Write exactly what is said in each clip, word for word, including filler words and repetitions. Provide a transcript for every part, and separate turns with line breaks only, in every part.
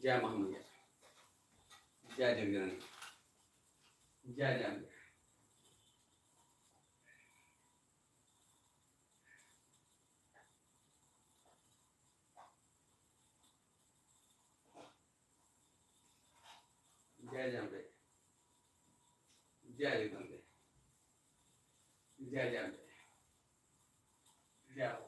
जय महामैया, जय जगजननी, जय जय अम्बे। जय जय अम्बे, जय जगदम्बे, जय जय अम्बे, जय हो।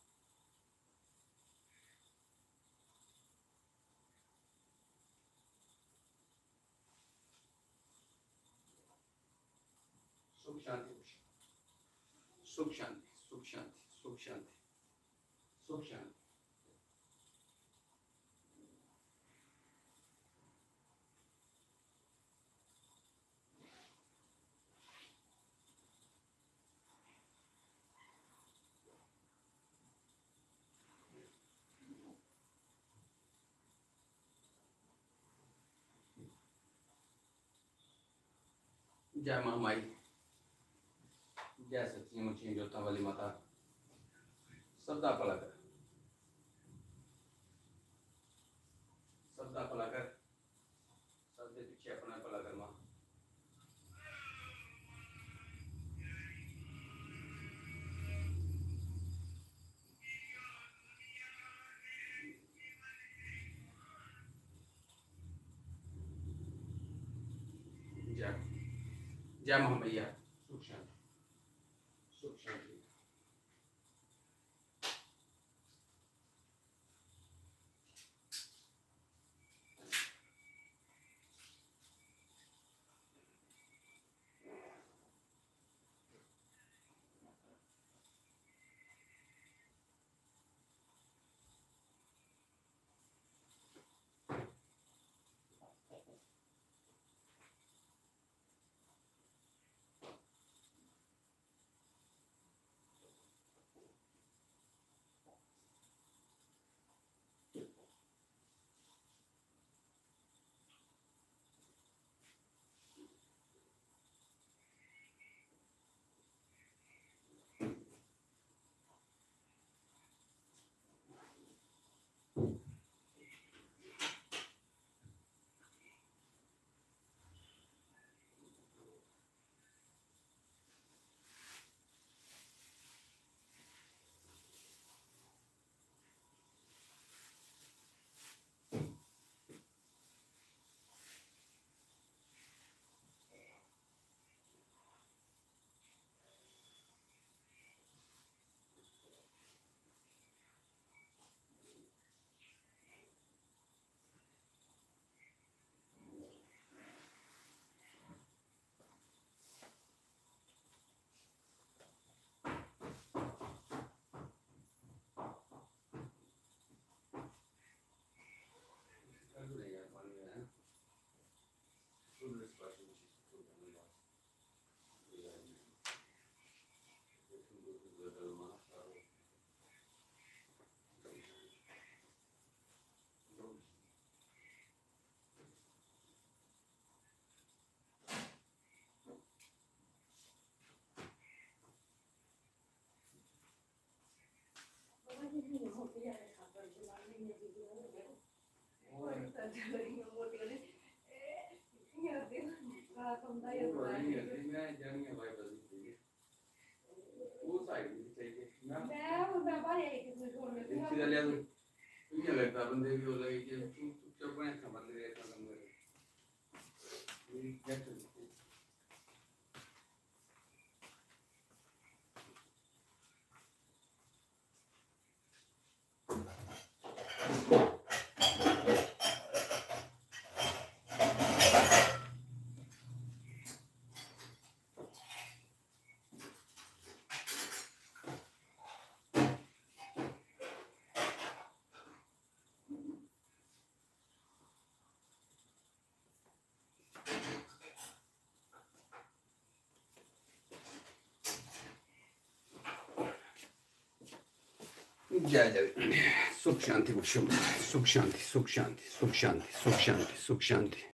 सुख शांति, सुख शांति, सुख शांति, सुख शांति, सुख शांति। जय महामाई, जय सच्ची मुच्ची जोता वाली माता, सबदा भला कर, सबदा भला कर, सबके पीछे अपना भला कर मां। जय जय महामैया, सुख शांति, सुख शांति। लगता बंदे भी हो लगे कि चुप में खबर ले रहा था जय जय सुख शांति, सुख शांति, सुख शांति, सुख शांति, सुख शांति, सुख शांति।